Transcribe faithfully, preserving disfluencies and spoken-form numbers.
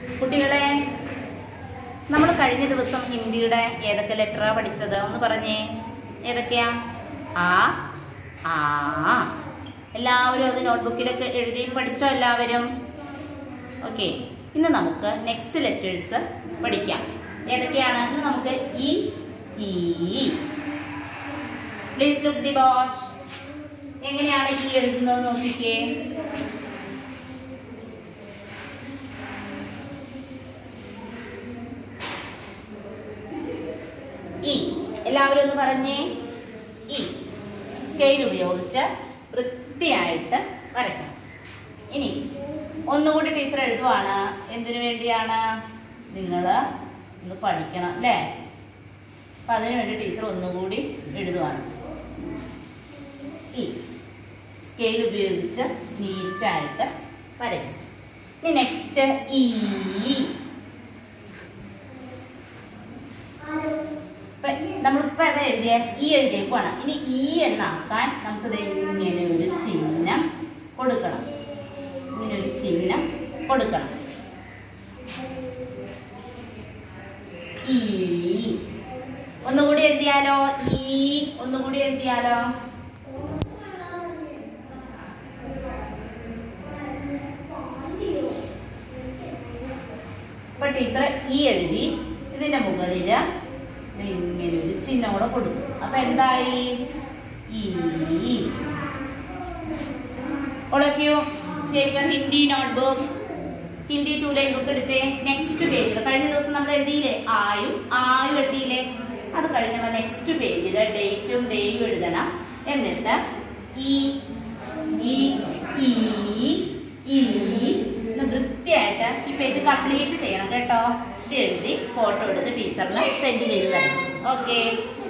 കുട്ടികളെ, നമ്മൾ കഴിഞ്ഞ ദിവസം ഹിന്ദിയുടെ ഏതൊക്കെ ലെറ്ററാ പഠിച്ചത് ഒന്ന് പറഞ്ഞേ. ഏതൊക്കെയാ? ആ, ആ. എല്ലാവരും അത് നോട്ട്ബുക്കിലൊക്കെ എഴുതി പഠിച്ചോ എല്ലാവരും? ഓക്കെ, ഇന്ന് നമുക്ക് നെക്സ്റ്റ് ലെറ്റേഴ്സ് പഠിക്കാം. ഏതൊക്കെയാണ്? ഇന്ന് നമുക്ക് ഇ, ഈ. Please look the board. എങ്ങനെയാണ് ഈ എഴുതുന്നത് നോക്കിക്കേ. ഇ. എല്ലാവരും ഒന്ന് പറഞ്ഞേ. ഇ. സ്കെയിൽ ഉപയോഗിച്ച് വൃത്തിയായിട്ട് വരയ്ക്കണം. ഇനി ഒന്നുകൂടി ടീച്ചർ എഴുതുവാണ്. എന്തിനു വേണ്ടിയാണ്? നിങ്ങൾ ഒന്ന് പഠിക്കണം അല്ലേ? അപ്പൊ അതിനു വേണ്ടി ടീച്ചർ ഒന്നുകൂടി എഴുതുവാണ്. ഇ. സ്കെയിൽ ഉപയോഗിച്ച് നീറ്റായിട്ട് വരയ്ക്കും. ഇനി നെക്സ്റ്റ് ഈ. നമ്മളിപ്പോ അത് എഴുതിയ ഈ എഴുതിയേക്കുവാണ്. ഇനി ഈ എന്നാക്കാൻ നമുക്കിത് ഇങ്ങനെ ഒരു ചിഹ്നം കൊടുക്കണം. ഇങ്ങനെ ഒരു ചിഹ്നം കൊടുക്കണം. ഈ. ഒന്നുകൂടി എഴുതിയാലോ? ഈ. ഒന്നുകൂടി എഴുതിയാലോ? ഇപ്പൊ ടീച്ചർ ഈ എഴുതി ഇതിന്റെ മുകളില് ഇങ്ങനെ ഒരു ചിഹ്നം കൂടെ കൊടുത്തു. അപ്പൊ എന്തായി? ഈ. All of you take your Hindi notebook, Hindi two line book എടുത്തേ. നെക്സ്റ്റ് പേജിൽ കഴിഞ്ഞ ദിവസം നമ്മൾ എഴുതിയില്ലേ? ആയും ആയും എഴുതിയില്ലേ? അത് കഴിഞ്ഞ നെക്സ്റ്റ് പേജിൽ ഡേറ്റും ഡേയും എഴുതണം. എന്നിട്ട് ഈ ഈ ഈ വൃത്തിയായിട്ട് ഈ പേജ് കംപ്ലീറ്റ് ചെയ്യണം കേട്ടോ. ഇത് എഴുതി ഫോട്ടോ എടുത്ത് ടീച്ചറിന് സെൻഡ് ചെയ്ത് തരണം. ഓക്കെ.